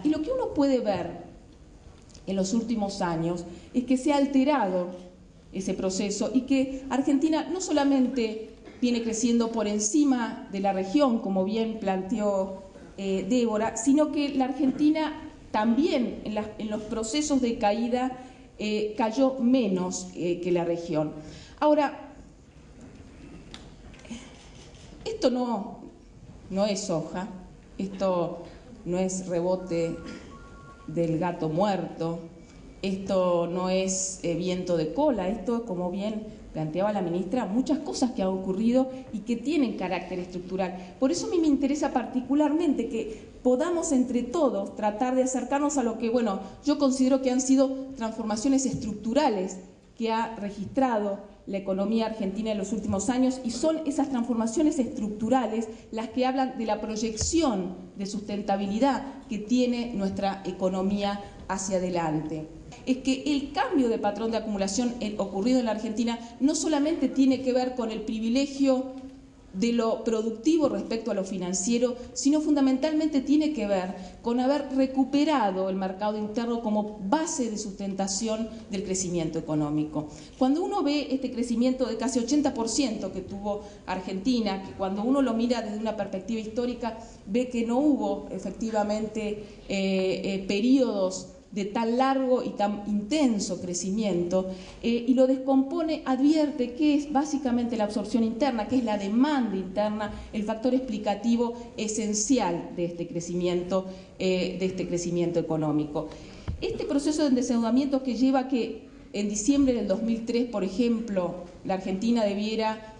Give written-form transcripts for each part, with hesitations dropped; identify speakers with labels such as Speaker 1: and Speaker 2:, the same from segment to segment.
Speaker 1: Y lo que uno puede ver en los últimos años es que se ha alterado ese proceso y que Argentina no solamente viene creciendo por encima de la región, como bien planteó Débora, sino que la Argentina también en los procesos de caída cayó menos que la región. Ahora, esto no es soja, esto no es rebote del gato muerto, esto no es viento de cola, esto, como bien planteaba la ministra, muchas cosas que han ocurrido y que tienen carácter estructural. Por eso a mí me interesa particularmente que podamos entre todos tratar de acercarnos a lo que, bueno, yo considero que han sido transformaciones estructurales que ha registrado la economía argentina en los últimos años, y son esas transformaciones estructurales las que hablan de la proyección de sustentabilidad que tiene nuestra economía hacia adelante. Es que el cambio de patrón de acumulación ocurrido en la Argentina no solamente tiene que ver con el privilegio de lo productivo respecto a lo financiero, sino fundamentalmente tiene que ver con haber recuperado el mercado interno como base de sustentación del crecimiento económico. Cuando uno ve este crecimiento de casi 80% que tuvo Argentina, que cuando uno lo mira desde una perspectiva histórica, ve que no hubo efectivamente periodos de tan largo y tan intenso crecimiento, y lo descompone, advierte que es básicamente la absorción interna, que es la demanda interna, el factor explicativo esencial de este crecimiento económico. Este proceso de endeudamiento que lleva a que en diciembre del 2003, por ejemplo, la Argentina debiera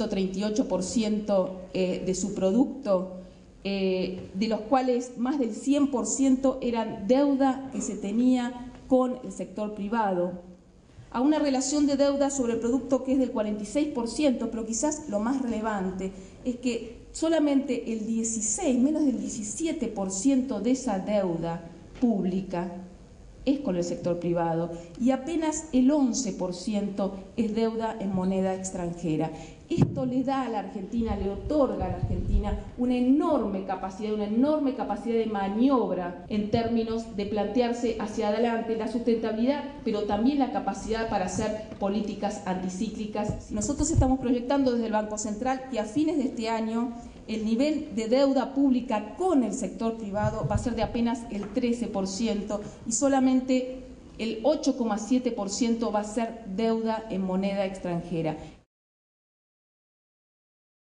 Speaker 1: 138% de su producto, de los cuales más del 100% eran deuda que se tenía con el sector privado, a una relación de deuda sobre el producto que es del 46%, pero quizás lo más relevante es que solamente menos del 17% de esa deuda pública es con el sector privado y apenas el 11% es deuda en moneda extranjera. Esto le da a la Argentina, le otorga a la Argentina una enorme capacidad de maniobra en términos de plantearse hacia adelante la sustentabilidad, pero también la capacidad para hacer políticas anticíclicas. Nosotros estamos proyectando desde el Banco Central que a fines de este año el nivel de deuda pública con el sector privado va a ser de apenas el 13% y solamente el 8,7% va a ser deuda en moneda extranjera.